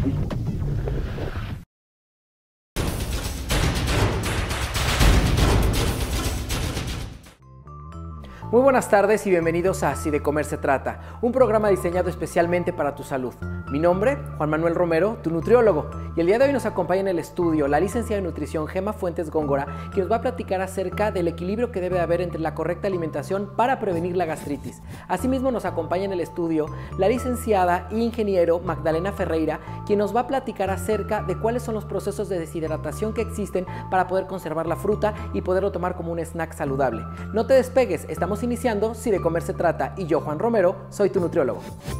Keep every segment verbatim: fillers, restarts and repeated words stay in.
Muy buenas tardes y bienvenidos a Si de Comer se Trata, un programa diseñado especialmente para tu salud. Mi nombre, Juan Manuel Romero, tu nutriólogo, y el día de hoy nos acompaña en el estudio la licenciada en nutrición Gema Fuentes Góngora, que nos va a platicar acerca del equilibrio que debe haber entre la correcta alimentación para prevenir la gastritis. Asimismo nos acompaña en el estudio la licenciada e ingeniero Magdalena Ferreira, quien nos va a platicar acerca de cuáles son los procesos de deshidratación que existen para poder conservar la fruta y poderlo tomar como un snack saludable. No te despegues, estamos iniciando Si de Comer se Trata, y yo, Juan Romero, soy tu nutriólogo.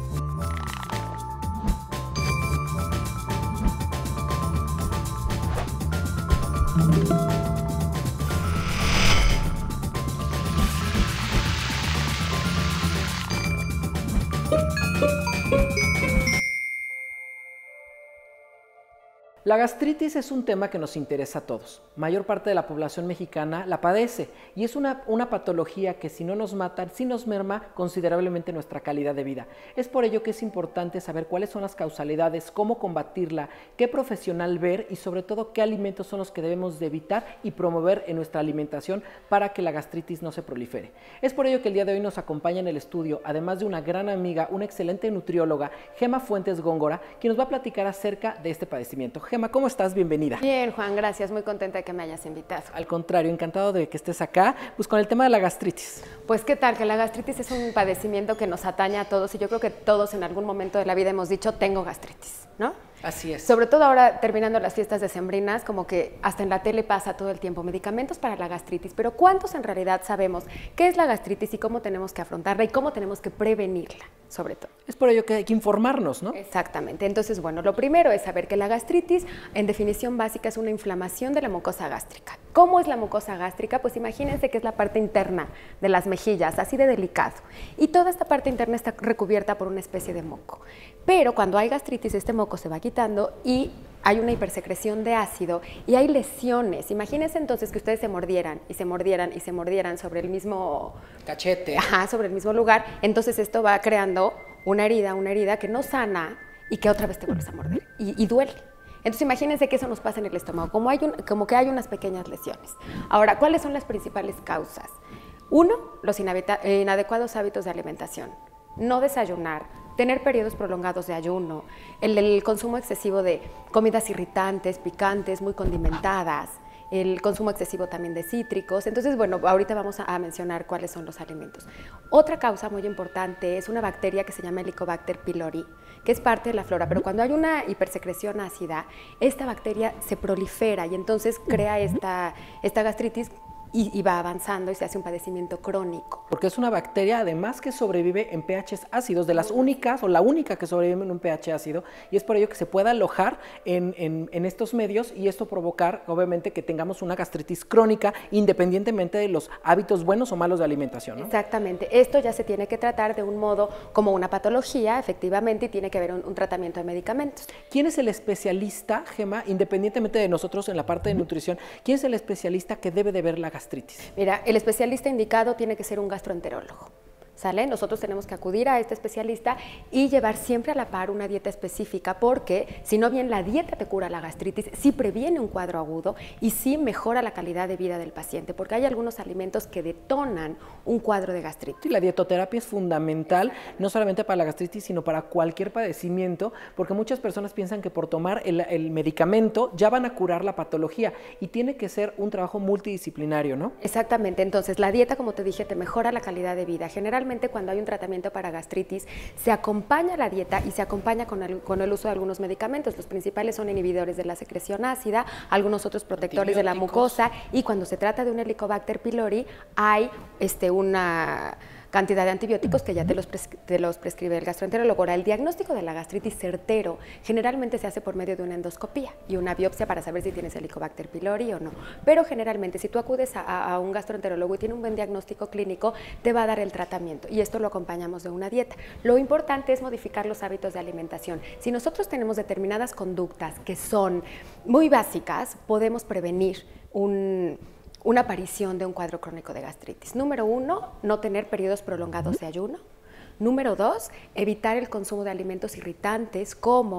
La gastritis es un tema que nos interesa a todos. Mayor parte de la población mexicana la padece y es una, una patología que si no nos mata, sí nos merma considerablemente nuestra calidad de vida. Es por ello que es importante saber cuáles son las causalidades, cómo combatirla, qué profesional ver y sobre todo qué alimentos son los que debemos de evitar y promover en nuestra alimentación para que la gastritis no se prolifere. Es por ello que el día de hoy nos acompaña en el estudio, además de una gran amiga, una excelente nutrióloga, Gema Fuentes Góngora, quien nos va a platicar acerca de este padecimiento. Gema, ¿cómo estás? Bienvenida. Bien, Juan, gracias. Muy contenta de que me hayas invitado. Al contrario, encantado de que estés acá, pues con el tema de la gastritis. Pues, ¿qué tal? Que la gastritis es un padecimiento que nos atañe a todos y yo creo que todos en algún momento de la vida hemos dicho, tengo gastritis, ¿no? Así es. Sobre todo ahora, terminando las fiestas decembrinas, como que hasta en la tele pasa todo el tiempo, medicamentos para la gastritis, pero ¿cuántos en realidad sabemos qué es la gastritis y cómo tenemos que afrontarla y cómo tenemos que prevenirla, sobre todo? Es por ello que hay que informarnos, ¿no? Exactamente. Entonces, bueno, lo primero es saber que la gastritis, en definición básica, es una inflamación de la mucosa gástrica. ¿Cómo es la mucosa gástrica? Pues imagínense que es la parte interna de las mejillas, así de delicado. Y toda esta parte interna está recubierta por una especie de moco. Pero cuando hay gastritis, este moco se va quitando y hay una hipersecreción de ácido y hay lesiones. Imagínense entonces que ustedes se mordieran y se mordieran y se mordieran sobre el mismo cachete. Ajá, sobre el mismo lugar. Entonces esto va creando una herida, una herida que no sana y que otra vez te vuelves a morder y, y duele. Entonces imagínense que eso nos pasa en el estómago, como, hay un, como que hay unas pequeñas lesiones. Ahora, ¿cuáles son las principales causas? Uno, los inadecuados hábitos de alimentación. No desayunar, tener periodos prolongados de ayuno, el, el consumo excesivo de comidas irritantes, picantes, muy condimentadas, el consumo excesivo también de cítricos. Entonces, bueno, ahorita vamos a, a mencionar cuáles son los alimentos. Otra causa muy importante es una bacteria que se llama Helicobacter pylori, que es parte de la flora, pero cuando hay una hipersecreción ácida, esta bacteria se prolifera y entonces crea esta, esta gastritis y, y va avanzando y se hace un padecimiento crónico. Porque es una bacteria además que sobrevive en pHs ácidos, de las únicas o la única que sobrevive en un pH ácido, y es por ello que se puede alojar en, en, en estos medios y esto provocar obviamente que tengamos una gastritis crónica independientemente de los hábitos buenos o malos de alimentación, ¿no? Exactamente, esto ya se tiene que tratar de un modo como una patología efectivamente y tiene que haber un, un tratamiento de medicamentos. ¿Quién es el especialista, Gema, independientemente de nosotros en la parte de nutrición, quién es el especialista que debe de ver la gastritis? Mira, el especialista indicado tiene que ser un gastroenterólogo, ¿sale? Nosotros tenemos que acudir a este especialista y llevar siempre a la par una dieta específica porque si no bien la dieta te cura la gastritis, sí previene un cuadro agudo y sí mejora la calidad de vida del paciente porque hay algunos alimentos que detonan un cuadro de gastritis. Sí, la dietoterapia es fundamental, no solamente para la gastritis, sino para cualquier padecimiento, porque muchas personas piensan que por tomar el, el medicamento ya van a curar la patología y tiene que ser un trabajo multidisciplinario, ¿no? Exactamente, entonces la dieta, como te dije, te mejora la calidad de vida. Generalmente cuando hay un tratamiento para gastritis, se acompaña la dieta y se acompaña con el, con el uso de algunos medicamentos. Los principales son inhibidores de la secreción ácida, algunos otros protectores de la mucosa y cuando se trata de un Helicobacter pylori hay este, una cantidad de antibióticos que ya te los, te los prescribe el gastroenterólogo. Ahora, el diagnóstico de la gastritis certero generalmente se hace por medio de una endoscopía y una biopsia para saber si tienes Helicobacter pylori o no. Pero generalmente, si tú acudes a, a un gastroenterólogo y tiene un buen diagnóstico clínico, te va a dar el tratamiento y esto lo acompañamos de una dieta. Lo importante es modificar los hábitos de alimentación. Si nosotros tenemos determinadas conductas que son muy básicas, podemos prevenir un... una aparición de un cuadro crónico de gastritis. Número uno, no tener periodos prolongados de ayuno. Número dos, evitar el consumo de alimentos irritantes como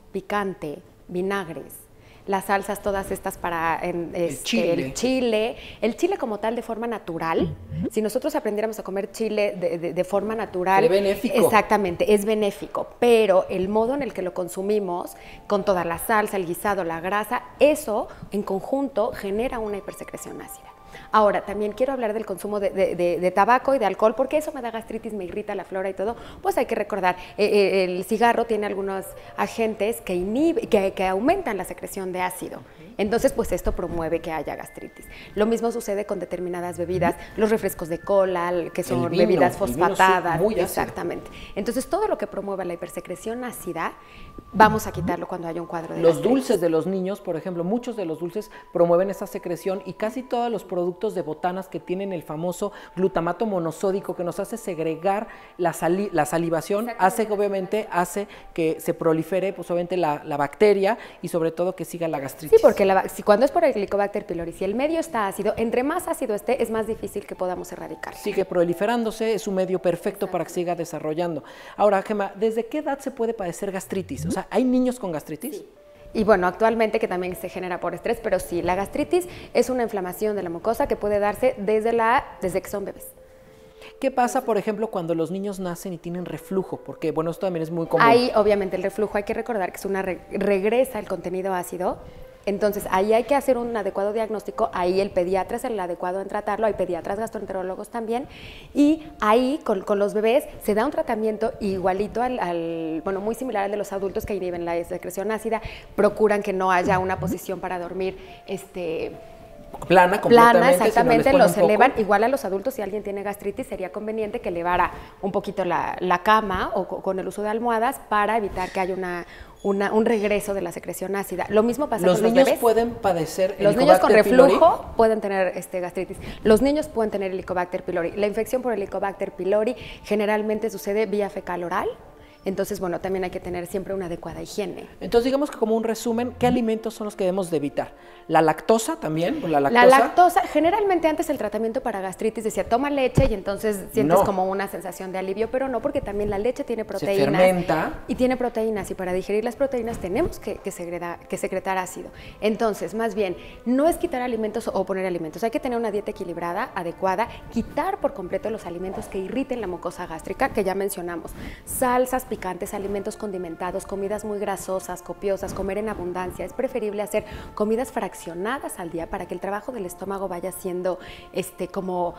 picante, vinagres, las salsas todas estas para en, el, este, chile. el chile, el chile como tal de forma natural. Si nosotros aprendiéramos a comer chile de, de, de forma natural, es benéfico. Exactamente, es benéfico, pero el modo en el que lo consumimos, con toda la salsa, el guisado, la grasa, eso en conjunto genera una hipersecreción ácida. Ahora, también quiero hablar del consumo de, de, de, de tabaco y de alcohol, porque eso me da gastritis, me irrita la flora y todo. Pues hay que recordar, eh, el cigarro tiene algunos agentes que, inhibe, que, que aumentan la secreción de ácido. Entonces, pues esto promueve que haya gastritis. Lo mismo sucede con determinadas bebidas, los refrescos de cola, que son vino, bebidas fosfatadas. Muy ácido. Exactamente. Entonces, todo lo que promueva la hipersecreción ácida, vamos a quitarlo cuando haya un cuadro de Los gastritis. dulces de los niños, por ejemplo, muchos de los dulces promueven esa secreción y casi todos los productos de botanas que tienen el famoso glutamato monosódico que nos hace segregar la, sali la salivación, hace que obviamente hace que se prolifere pues obviamente la, la bacteria y sobre todo que siga la gastritis. Sí, porque la, si cuando es por el Helicobacter pylori, si el medio está ácido, entre más ácido esté, es más difícil que podamos erradicar. Sigue proliferándose, es un medio perfecto para que siga desarrollando. Ahora, Gemma, ¿desde qué edad se puede padecer gastritis? O sea, ¿hay niños con gastritis? Sí. Y bueno, actualmente que también se genera por estrés, pero sí, la gastritis es una inflamación de la mucosa que puede darse desde, la, desde que son bebés. ¿Qué pasa, por ejemplo, cuando los niños nacen y tienen reflujo? Porque, bueno, esto también es muy común. Ahí, obviamente, el reflujo, hay que recordar que es una re regresa el contenido ácido. Entonces, ahí hay que hacer un adecuado diagnóstico, ahí el pediatra es el adecuado en tratarlo, hay pediatras gastroenterólogos también, y ahí con, con los bebés se da un tratamiento igualito al, al, bueno, muy similar al de los adultos que inhiben la secreción ácida, procuran que no haya una posición para dormir, este... Plana, completamente. Plana, exactamente, si no los elevan. Igual a los adultos, si alguien tiene gastritis, sería conveniente que elevara un poquito la, la cama o con el uso de almohadas para evitar que haya una, una, un regreso de la secreción ácida. Lo mismo pasa los con los niños bebés. pueden padecer Los niños con reflujo pylori. pueden tener este, gastritis. Los niños pueden tener Helicobacter pylori. La infección por Helicobacter pylori generalmente sucede vía fecal oral. Entonces, bueno, también hay que tener siempre una adecuada higiene. Entonces, digamos que como un resumen, ¿qué alimentos son los que debemos de evitar? ¿La lactosa también? ¿La lactosa? La lactosa, generalmente antes el tratamiento para gastritis decía, toma leche y entonces sientes no. como una sensación de alivio, pero no, porque también la leche tiene proteínas. Se fermenta. Y tiene proteínas, y para digerir las proteínas tenemos que, que, secretar, que secretar ácido. Entonces, más bien, no es quitar alimentos o poner alimentos, hay que tener una dieta equilibrada, adecuada, quitar por completo los alimentos que irriten la mucosa gástrica, que ya mencionamos, salsas, picantes, alimentos condimentados, comidas muy grasosas, copiosas, comer en abundancia. Es preferible hacer comidas fraccionadas al día para que el trabajo del estómago vaya siendo este, como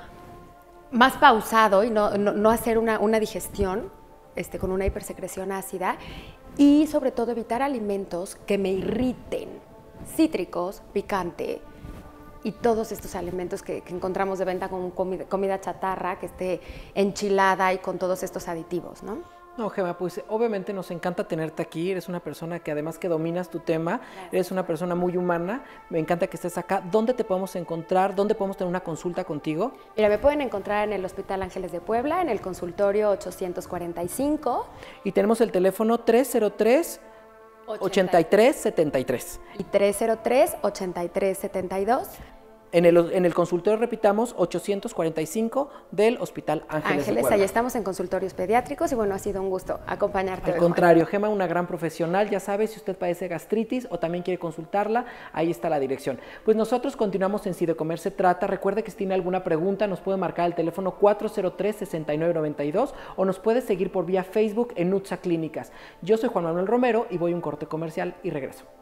más pausado y no, no, no hacer una, una digestión este, con una hipersecreción ácida, y sobre todo evitar alimentos que me irriten, cítricos, picante, y todos estos alimentos que, que encontramos de venta con comida, comida chatarra, que esté enchilada y con todos estos aditivos, ¿no? No, Gemma, pues obviamente nos encanta tenerte aquí, eres una persona que además que dominas tu tema, gracias. Eres una persona muy humana, me encanta que estés acá. ¿Dónde te podemos encontrar? ¿Dónde podemos tener una consulta contigo? Mira, me pueden encontrar en el Hospital Ángeles de Puebla, en el consultorio ochocientos cuarenta y cinco. Y tenemos el teléfono tres cero tres, ochenta y tres, setenta y tres. Y tres cero tres, ochenta y tres, setenta y dos. En el, en el consultorio, repitamos, ochocientos cuarenta y cinco del Hospital Ángeles, Ángeles de Puebla. Ahí estamos en consultorios pediátricos y bueno, ha sido un gusto acompañarte. Al contrario, Gemma, una gran profesional, ya sabe, si usted padece gastritis o también quiere consultarla, ahí está la dirección. Pues nosotros continuamos en Si de Comer se Trata. Recuerde que si tiene alguna pregunta nos puede marcar el teléfono cuatro cero tres, sesenta y nueve noventa y dos o nos puede seguir por vía Facebook en Nutsa Clínicas. Yo soy Juan Manuel Romero y voy a un corte comercial y regreso.